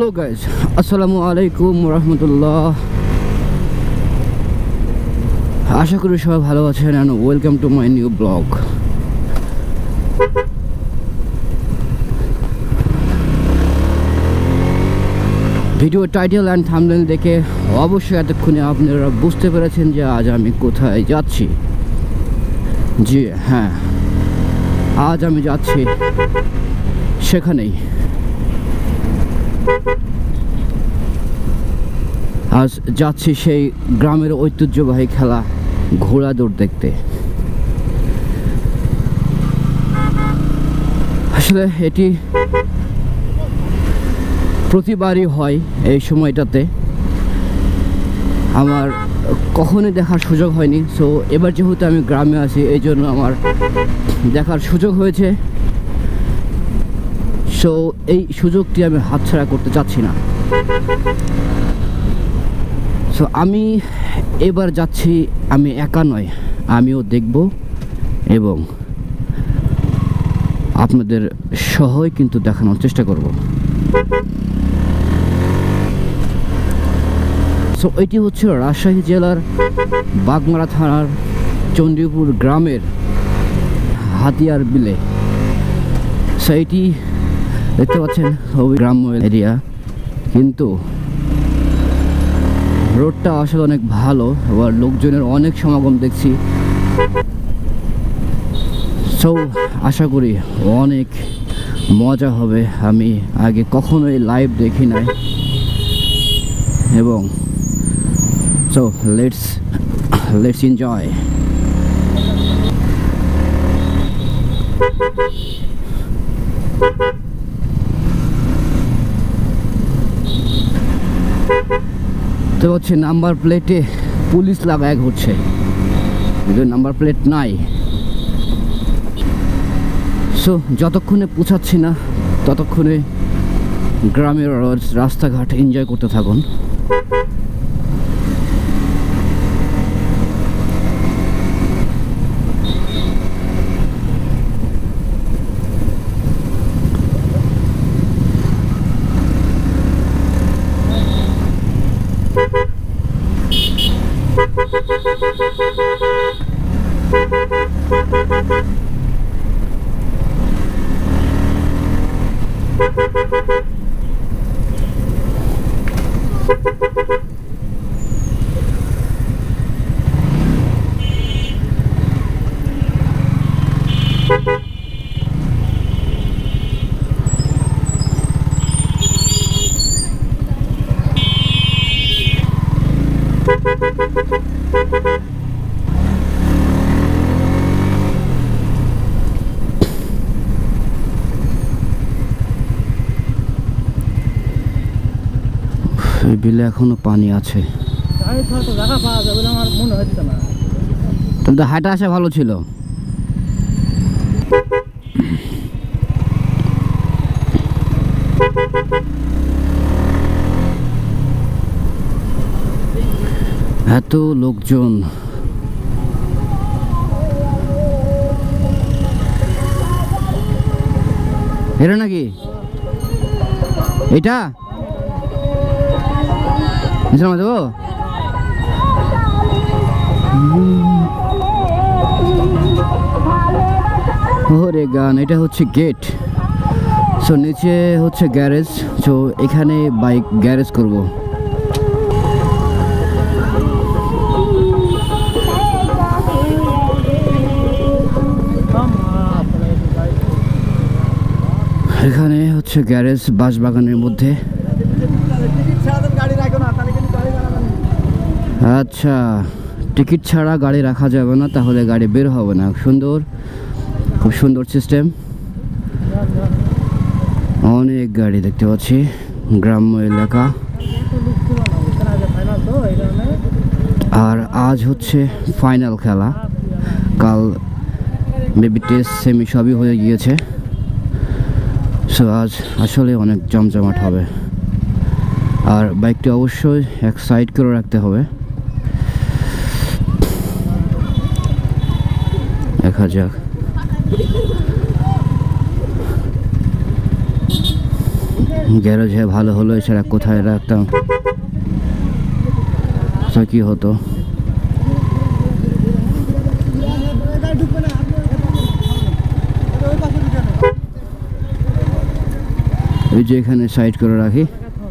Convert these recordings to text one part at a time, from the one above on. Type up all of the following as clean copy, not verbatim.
Hello guys, Assalamualaikum warahmatullah. আশা করি সবাই ভালো আছেন and welcome to my new blog. Video title and thumbnail দেখে অবশ্যই এতক্ষণে আপনারা বুঝতে পেরেছেন যে আজ আমি কোথায় যাচ্ছি। জি হ্যাঁ, আজ আমি যাচ্ছি সেখানেই। আজ যাচ্ছি সেই গ্রামের ঐতিহ্যবাহী খেলা ঘোড়া দৌড় দেখতে। আসলে এটি প্রতিবারই হয় এই সময়টাতে, আমার কখনোই দেখার সুযোগ হয়নি। সো এবার যেহেতু আমি গ্রামে আছি এই জন্য আমার দেখার সুযোগ হয়েছে। সো এই সুযোগটি আমি হাতছাড়া করতে চাচ্ছি না। সো আমি এবার যাচ্ছি, আমি একা নয়, আমিও দেখব এবং আপনাদের সহই কিন্তু দেখানোর চেষ্টা করব। সো এটি হচ্ছে রাজশাহী জেলার বাগমারা থানার চণ্ডীপুর গ্রামের হাতিয়ার বিলে। সো এটি দেখতে পাচ্ছেন গ্রাম্য এরিয়া, কিন্তু রোডটা আসলে অনেক ভালো, আবার লোকজনের অনেক সমাগম দেখছি। সো আশা করি অনেক মজা হবে। আমি আগে কখনোই লাইভ দেখি নাই এবং সো লেটস এনজয়। তো হচ্ছে নাম্বার প্লেটে পুলিশ লাগায় ঘুরছে, কিন্তু নাম্বার প্লেট নাই। সো যতক্ষণে পৌঁছাচ্ছি না ততক্ষণে গ্রামের রাস্তাঘাট এনজয় করতে থাকুন। বিলে এখনো পানি আছে, তাহলে হাঁটা আসা ভালো ছিল। এত লোকজন, এরা নাকি এটা দেবো। ওরে গান, এটা হচ্ছে গেট। সো নিচে হচ্ছে গ্যারেজ। সো এখানে বাইক গ্যারেজ করব। এখানে হচ্ছে গ্যারেজ বাঁশবাগানের মধ্যে। আচ্ছা, টিকিট ছাড়া গাড়ি রাখা যাবে না, তাহলে গাড়ি বের হবে না। সুন্দর, খুব সুন্দর সিস্টেম। অনেক গাড়ি দেখতে পাচ্ছি, গ্রাম্য এলাকা। আর আজ হচ্ছে ফাইনাল খেলা, কাল মেবি টেস্ট সেমি সবই হয়ে গিয়েছে। সো আজ আসলে অনেক জমজমাট হবে। আর বাইকটি অবশ্যই এক সাইড করে রাখতে হবে। দেখা যাক। গ্যারেজে ভালো হলো, এছাড়া কোথায় রাখতাম কি হতো। এই যে এখানে সাইড করে রাখি।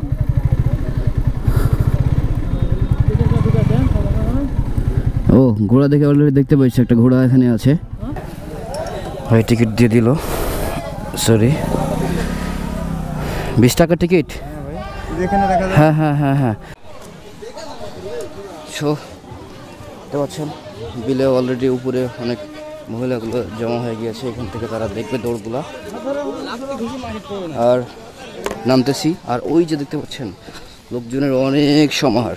ও ঘোড়া দেখে অলরেডি দেখতে পাচ্ছি, একটা ঘোড়া এখানে আছে। ভাই টিকিট দিয়ে দিল, সরি 20 টাকা টিকিট। হ্যাঁ হ্যাঁ হ্যাঁ হ্যাঁ। সো দেখতে পাচ্ছেন বিলে অলরেডি উপরে অনেক মহিলাগুলো জমা হয়ে গিয়েছে, এখান থেকে তারা দেখবে দৌড়গুলা। আর নামতেছি, আর ওই যে দেখতে পাচ্ছেন লোকজনের অনেক সমাহার।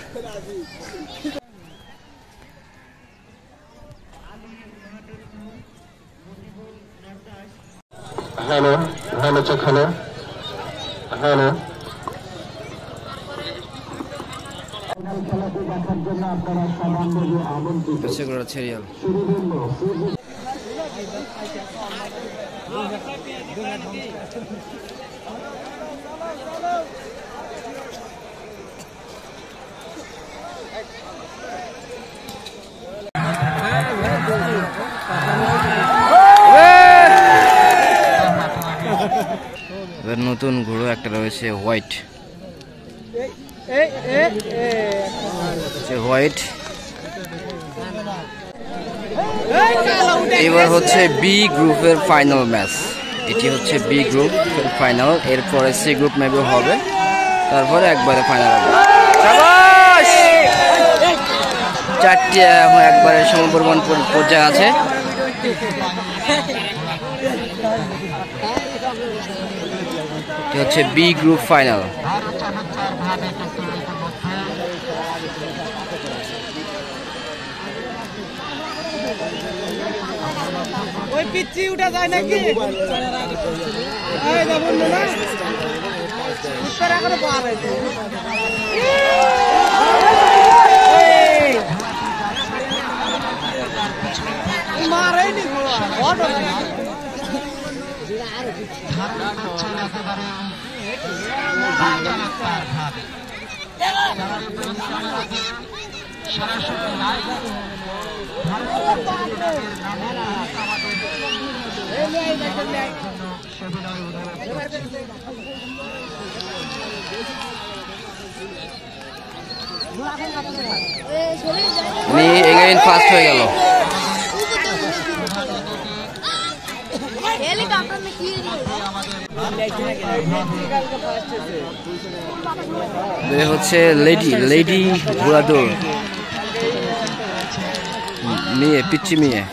Hello hello check, hello hello. Serial নতুন ঘোড়া একটা রয়েছে হোয়াইট, হোয়াইট। এবার হচ্ছে বি গ্রুপের ফাইনাল ম্যাচ, এটি হচ্ছে বি গ্রুপ ফাইনাল। এরপরে সি গ্রুপ মেবি হবে, তারপরে একবারে ফাইনাল হবে। চারটি এখন একবারে সমপরিমাণ পর্যায়ে আছে। এটি হচ্ছে বি গ্রুপ ফাইনাল। ওই পিচ্চি উঠা যায় নাকি? এই যাবো না, উত্তর এখনো পার হয়েছে। মারেনি ঘোড়া, উনি এগেইন ফার্স্ট হয়ে গেল। হচ্ছে লেডি ঘোড়া দৌড়, মেয়ে পিচ্ছি মেয়ে।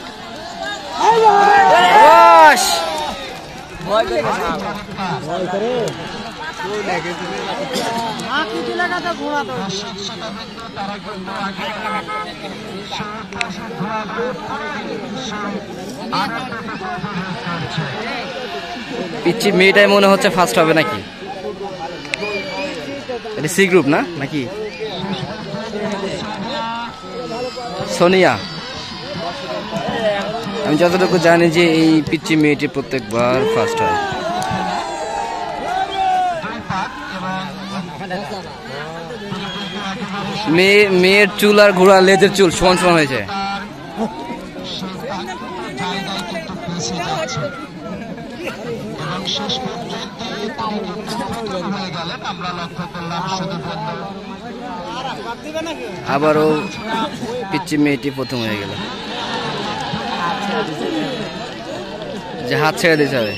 পিচ্ছি মেয়েটাই মনে হচ্ছে ফার্স্ট হবে নাকি? এটা সি গ্রুপ না নাকি? সোনিয়া, আমি যতটুকু জানি যে এই পিচ্ছি মেয়েটি প্রত্যেকবার ফার্স্ট হয়। মেয়ের চুল আর ঘোড়া লেজের চুল সমান সমান হয়েছে। আবারও পিচ্ছি মেয়েটি প্রথম হয়ে গেল, যে হাত ছেড়ে দিতে হবে।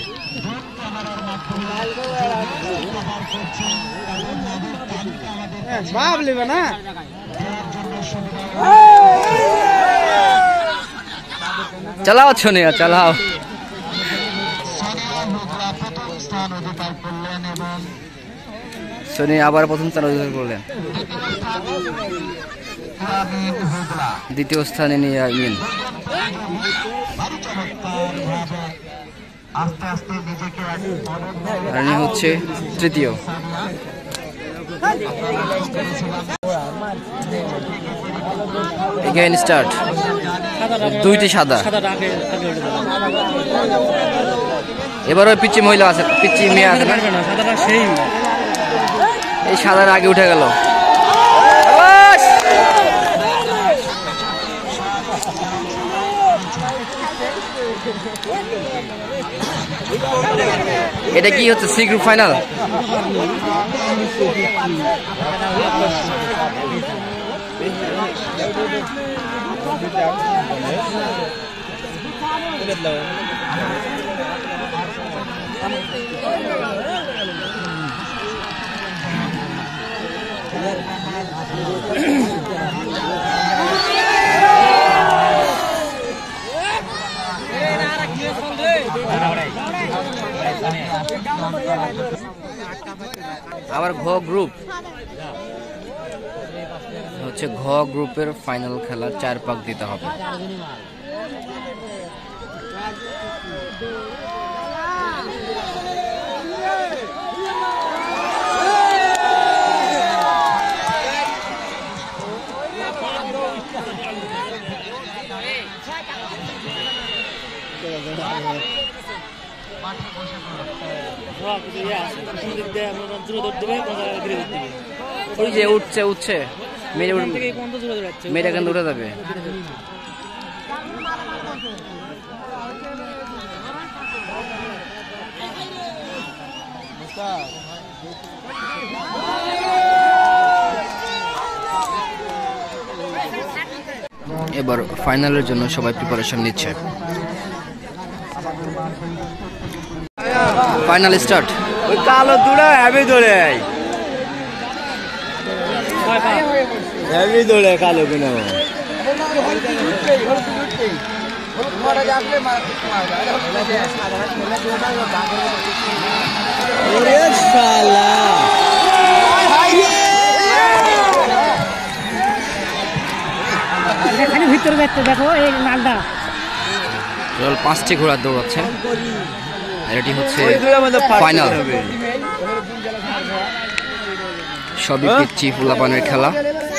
না চালাও সোনিয়া, চালাও। সোনিয়া আবার প্রথম স্থান অধিকার করলেন, দ্বিতীয় স্থানে নিয়ে আইন। রানি হচ্ছে তৃতীয়। এগেইন স্টার্ট, দুইটি সাদা। এবার ওই পিচ্ছি মহিলা আছে, পিচ্ছি মেয়ে আছে না? এই সাদার আগে উঠে গেল। এটা কি হচ্ছে, সি গ্রুপ ফাইনাল? আবার ঘ গ্রুপ হচ্ছে, ঘ গ্রুপের ফাইনাল খেলা 4 পাক দিতে হবে। ওই যে উঠছে উঠছে, মেয়েটা কিন্তু উঠে যাবে। এবার ফাইনালের জন্য সবাই প্রিপারেশন নিচ্ছে। Final start. ওই কালো দৌড়ে হেভি দৌড়ে, হেভি দৌড়ে কালো কিনা ভিতরে দেখো এই লালটা 5টি ঘোড়া দৌড়াচ্ছে। এটি হচ্ছে ফাইনাল। সবই পিচ্ছি ফুলাপানের খেলা।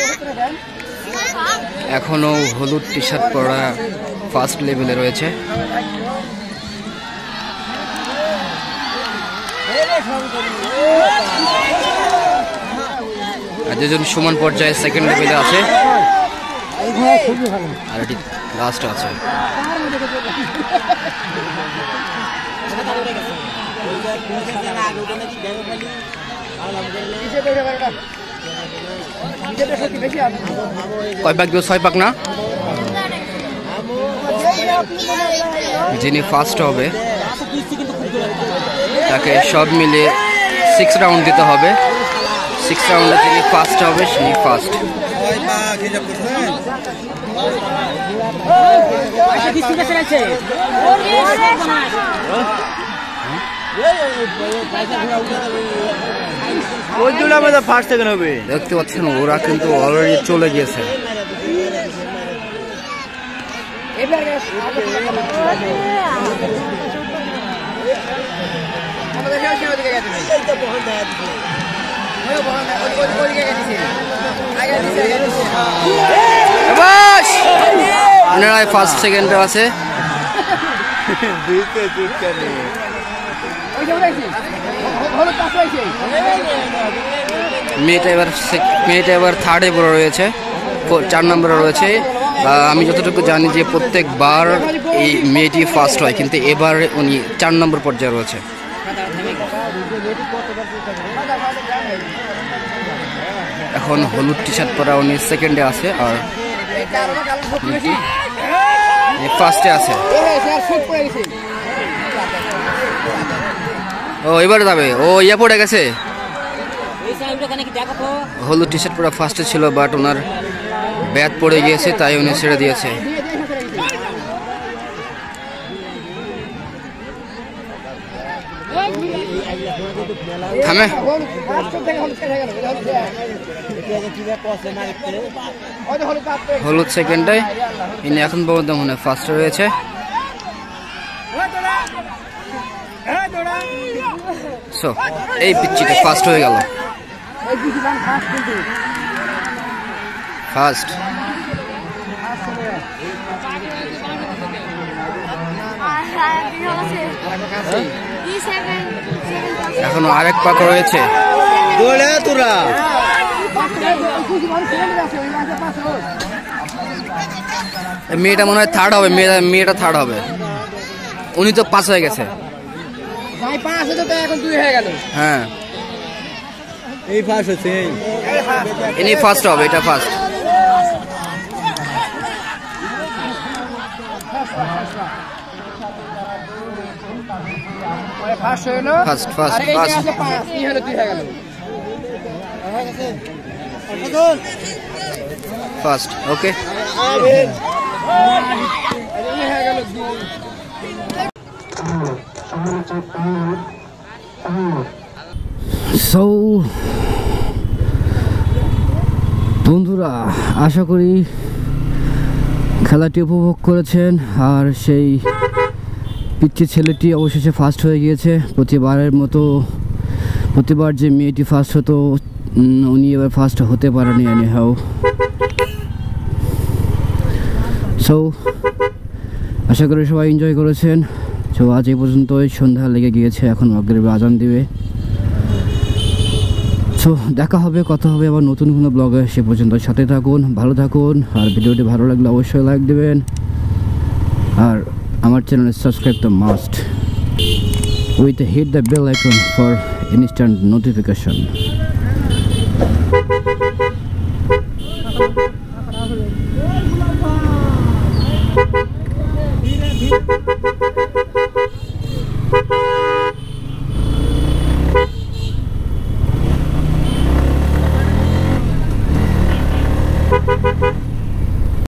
এখনো হলুদ টি শার্ট পরা ফার্স্ট লেভেলে রয়েছে। আর দুজন সমান পর্যায়ে সেকেন্ড লেভেলে আছে, আর এটি লাস্ট আছে। কয় পাক দিল? 6 পাক না? যিনি ফার্স্ট হবে তাকে সব মিলে 6 রাউন্ড দিতে হবে। 6 রাউন্ডে যিনি ফার্স্ট হবে তিনি ফার্স্ট। দেখতে পাচ্ছেন ওরা কিন্তু অলরেডি চলে গিয়েছে। ফার্স্ট সেকেন্ডে আছে। মেয়েটা এবার থার্ডে রয়েছে, 4 নম্বরে রয়েছে। আমি যতটুকু জানি যে প্রত্যেকবার এই মেয়েটি ফার্স্ট হয়, কিন্তু এবার উনি 4 নম্বর পর্যায়ে রয়েছে। এখন হলুদ টি শার্ট পরা উনি সেকেন্ডে আছে, আর ফার্স্টে আছে। ও এবারে যাবে, ও ইয়া পড়ে গেছে। হলুদ টি শার্ট পরা ফার্স্টে ছিল, বাট ওনার ব্যাট পড়ে গিয়েছে, তাই উনি ছেড়ে দিয়েছে। থামে। হলুদ সেকেন্ডে, ইনি এখন পর্যন্ত মনে হয় ফার্স্টে রয়েছে। সো এই পিচ্চিটা ফার্স্ট হয়ে গেল। ফার্স্ট এখনো আরেক পাক রয়েছে। দৌড়ে তোরা মেয়েটা মনে হয় থার্ড হবে, মেয়েটা থার্ড হবে। উনি তো পাস হয়ে গেছে। ভাই 5 হতে তো এখন 2 হয়ে গেল। হ্যাঁ এই ফার্স্ট হচ্ছে ইনি ফার্স্ট হবে, এটা ফার্স্ট। ফার্স্ট হলো ফার্স্ট ফার্স্ট আর এই যে ফার্স্ট আছে 5 এই হলো 2 হয়ে গেল। First okay. এই হয়ে গেল 2। সো বন্ধুরা, আশা করি খেলাটি উপভোগ করেছেন। আর সেই পিচ্ছি ছেলেটি অবশেষে ফার্স্ট হয়ে গিয়েছে। প্রতিবারের মতো প্রতিবার যে মেয়েটি ফার্স্ট হতো, উনি এবার ফার্স্ট হতে পারেনি এনি হাউ। সো আশা করি সবাই এনজয় করেছেন। সো আজ এই পর্যন্তই, সন্ধ্যা লেগে গিয়েছে, এখন মাগরিবের আজান দিবে। সো দেখা হবে, কথা হবে আবার নতুন কোনো ব্লগে। সে পর্যন্ত সাথে থাকুন, ভালো থাকুন। আর ভিডিওটি ভালো লাগলে অবশ্যই লাইক দেবেন। আর আমার চ্যানেলে subscribe the must with hit the bell icon for instant notification.